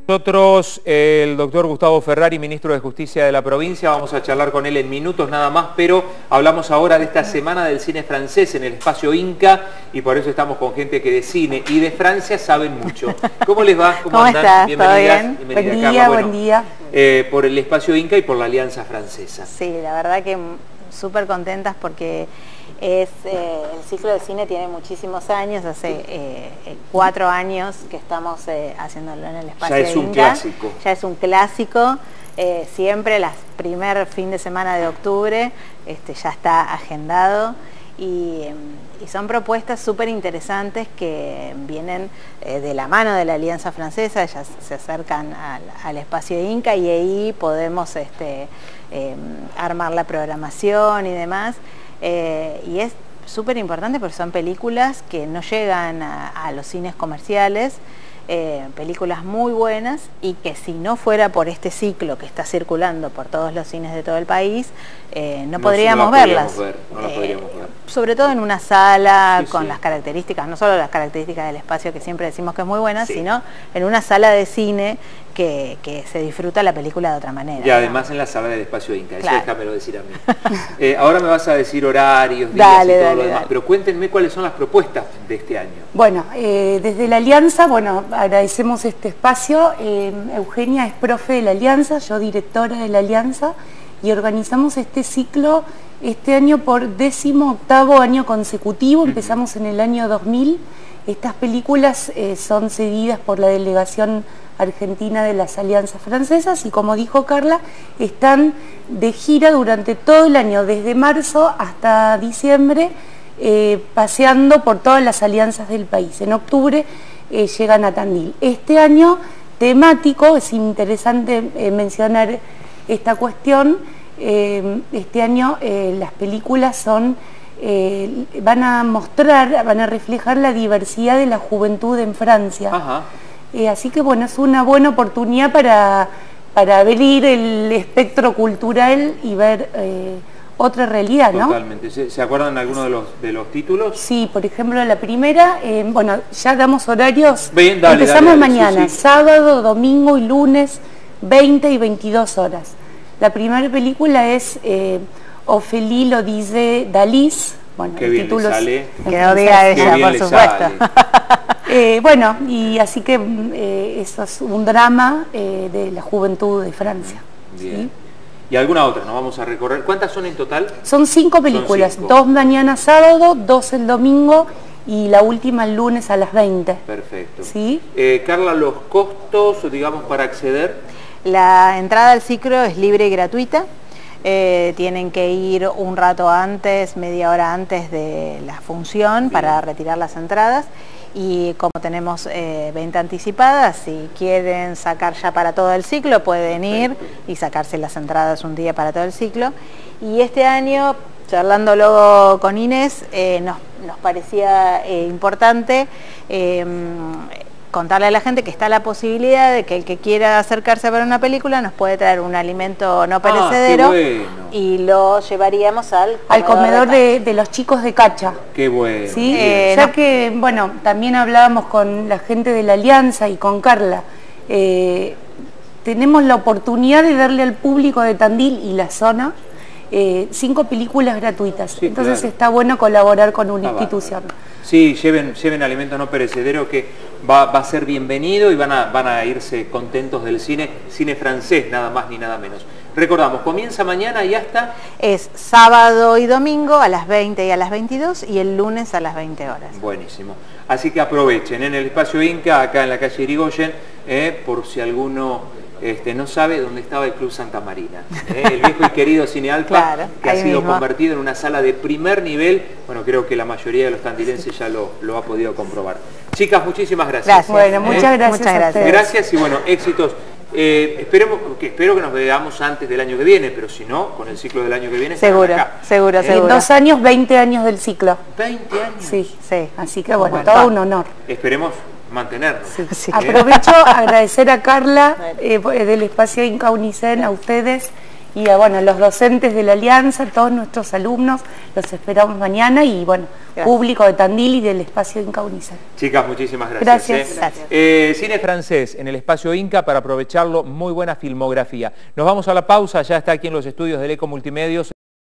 Nosotros, el doctor Gustavo Ferrari, ministro de Justicia de la provincia, vamos a charlar con él en minutos nada más, pero hablamos ahora de esta semana del cine francés en el espacio Inca y por eso estamos con gente que de cine y de Francia saben mucho. ¿Cómo les va? ¿Cómo estás? Bienvenidas. ¿Todo bien? Bienvenida, Buen día, Carla. Bueno, buen día. Por el espacio Inca y por la Alianza Francesa. Sí, la verdad que súper contentas porque el ciclo de cine tiene muchísimos años, hace 4 años que estamos haciéndolo en el espacio Ya es un Inca. clásico. Ya es un clásico, siempre el primer fin de semana de octubre ya está agendado y son propuestas súper interesantes que vienen de la mano de la Alianza Francesa, ellas se acercan al espacio Inca y ahí podemos armar la programación y demás. Y es súper importante porque son películas que no llegan a los cines comerciales, películas muy buenas y que si no fuera por este ciclo que está circulando por todos los cines de todo el país, no podríamos verlas. No las podríamos ver. Sobre todo en una sala Sí, con sí. las características, no solo las características del espacio que siempre decimos que es muy buena, Sí. sino en una sala de cine que se disfruta la película de otra manera. Y además en la sala del espacio Inca, Claro. eso déjamelo decir a mí. Ahora me vas a decir horarios, días Dale, y todo dale, lo demás, dale. pero cuéntenme cuáles son las propuestas de este año. Bueno, desde la Alianza, agradecemos este espacio. Eugenia es profe de la Alianza, yo directora de la Alianza, y organizamos este ciclo este año por 18º año consecutivo. Empezamos en el año 2000. Estas películas son cedidas por la delegación argentina de las Alianzas Francesas y, como dijo Carla, están de gira durante todo el año, desde marzo hasta diciembre, paseando por todas las alianzas del país. En octubre llegan a Tandil. Este año temático, es interesante mencionar esta cuestión, este año las películas van a reflejar la diversidad de la juventud en Francia. Ajá. Así que bueno, es una buena oportunidad para abrir el espectro cultural y ver otra realidad, ¿no? Totalmente. ¿Se acuerdan alguno de los títulos? Sí, por ejemplo, la primera, bueno, ya damos horarios. Bien, dale, Empezamos dale, mañana, sí. sábado, domingo y lunes, 20 y 22 horas. La primera película es Ophélie lo dice Dalís. Bueno, Qué el bien título le sale. Que lo diga Qué ella, bien por le supuesto. sale. Bueno, y así que eso es un drama de la juventud de Francia. Bien. ¿Sí? ¿Y alguna otra? Nos vamos a recorrer. ¿Cuántas son en total? Son 5 películas, 5. 2 mañana sábado, 2 el domingo y la última el lunes a las 20. Perfecto. ¿Sí? Carla, los costos, digamos, para acceder. La entrada al ciclo es libre y gratuita. Tienen que ir un rato antes, media hora antes de la función para retirar las entradas. Y como tenemos venta anticipada, si quieren sacar ya para todo el ciclo, pueden ir y sacarse las entradas un día para todo el ciclo. Y este año, charlándolo con Inés, nos parecía importante contarle a la gente que está la posibilidad de que el que quiera acercarse a ver una película nos puede traer un alimento no perecedero. Qué bueno. Y lo llevaríamos al Comedor de de los chicos de Cacha. Qué bueno. ¿Sí? Bien. Ya que, bueno, también hablábamos con la gente de la Alianza y con Carla. Tenemos la oportunidad de darle al público de Tandil y la zona 5 películas gratuitas. Sí, Entonces claro. está bueno colaborar con una Está institución. Sí, lleven alimento no perecedero que va a ser bienvenido y van a irse contentos del cine francés, nada más ni nada menos. Recordamos, comienza mañana y hasta... Es sábado y domingo a las 20 y a las 22 y el lunes a las 20 horas. Buenísimo. Así que aprovechen en el espacio Inca, acá en la calle Irigoyen, por si alguno no sabe dónde estaba el Club Santa Marina. El viejo y querido Cine Alfa, Claro, que ha ahí sido mismo. convertido en una sala de primer nivel. Bueno, creo que la mayoría de los tandilenses ya lo ha podido comprobar. Chicas, muchísimas gracias. Gracias. Bueno, muchas gracias. Muchas a gracias. ustedes. Gracias y bueno, éxitos. Espero que nos veamos antes del año que viene, pero si no, con el ciclo del año que viene estarán Seguro, acá. seguro, En seguro. 2 años, 20 años del ciclo. 20 años. Sí, Sí. así que bueno, Bueno, todo un honor. Esperemos mantenernos. Sí. Aprovecho a agradecer a Carla del espacio Inca Unicen, a ustedes Y bueno, los docentes de la Alianza, todos nuestros alumnos, los esperamos mañana y bueno, gracias. Público de Tandil y del espacio Inca Unicef. Chicas, muchísimas gracias. Gracias. Cine francés en el espacio Inca para aprovecharlo, muy buena filmografía. Nos vamos a la pausa, ya está aquí en los estudios del Eco Multimedios.